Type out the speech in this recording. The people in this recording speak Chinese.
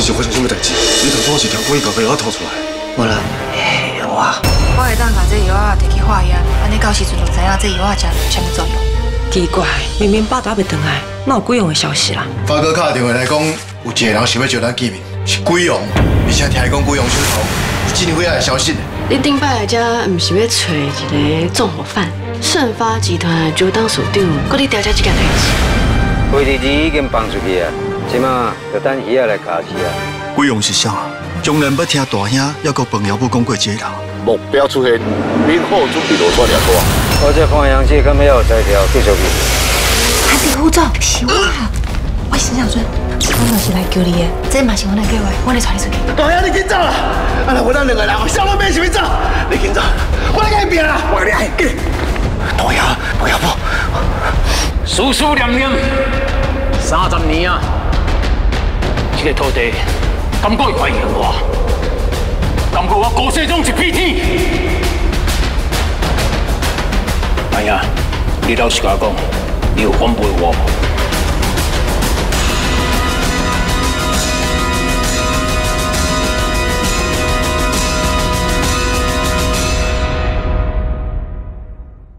是发生什么代志？你头拄是听讲伊把药吐出来。 无啦，药啊！ 我会当把这药啊摕去化验，安尼到时阵就知影这药啊食有啥物作用。 奇怪，明明爸都还袂回来，哪有鬼王的消息啦？ 发哥打电话来讲，有一个人想要招咱见面，是鬼王，而且听讲鬼王手头有这么伟大的消息呢。 你顶摆来遮，唔是要找一个纵火犯？盛发集团的主当属长，搁你调查这件代志。 规日子已经放出去啊，即马就等鱼仔来加持啊。 鬼王是啥？从来捌听大兄还有彭姚母讲过这个人。 目标出现，明后准备落出了多。 我这看样子，敢要有才调继续去。 还是护照是我啊！我是小春，我就是来救你的，这嘛是我的计划，我来带你出去。 大兄，你紧走啦！啊，那我咱两个人，小老妹想要走，你紧走，我来跟你拼啦！我跟你喊，紧！大兄，不要跑！ 思思念念30年啊，这个土地，感觉会还原我，感觉我高世中一片天。哎呀，你老实甲我讲，你有反背我无？